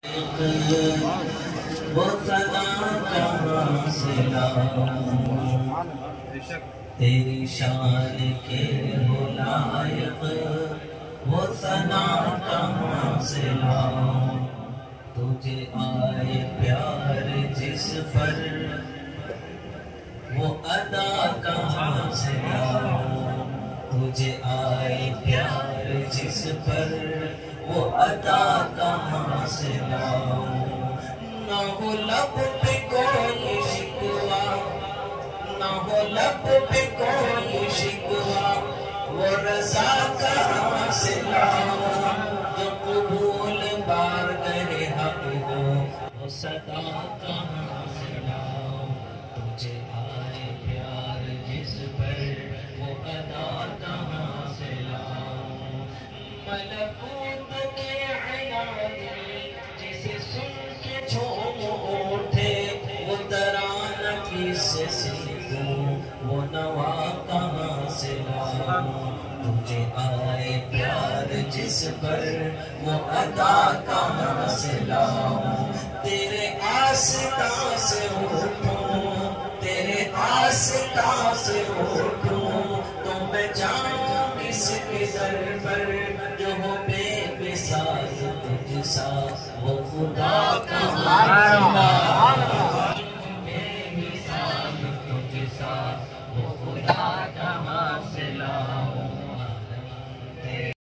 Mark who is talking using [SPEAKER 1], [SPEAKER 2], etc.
[SPEAKER 1] وہ صدا کہاں سے لاؤں، تیری شان کے ہو لائق، وہ صدا کہاں سے لاؤں، تجھے آئے پیار جس پر وہ ادا کہاں سے لاؤں، تجھے آئے پیار جس پر وہ ادا کہاں سے لاؤں، نہ ہو لب پہ کوئی شکوہ، نہ ہو لب پہ کوئی شکوہ، وہ رضا کہاں سے لاؤں، جو قبول بارگاہ حق ہو، وہ صدا کہاں سے لاؤں، تجھے آئے پیار جس پر وہ ادا کہاں سے لاؤں، ملکوت کے عناد جسے سن کے جھوم اٹھے، وہ ترانہ کس سے سیکھوں، وہ نوا کہاں سے لاؤں، تجھے آئے پیار جس پر وہ ادا کہاں سے لاؤں، تیرے آستاں سے اٹھوں، تیرے آستاں سے اٹھوں، تو میں جاؤں کس کے در پر، جو ہو بے مثال تجھ سا وہ خدا کہاں سے لاؤں۔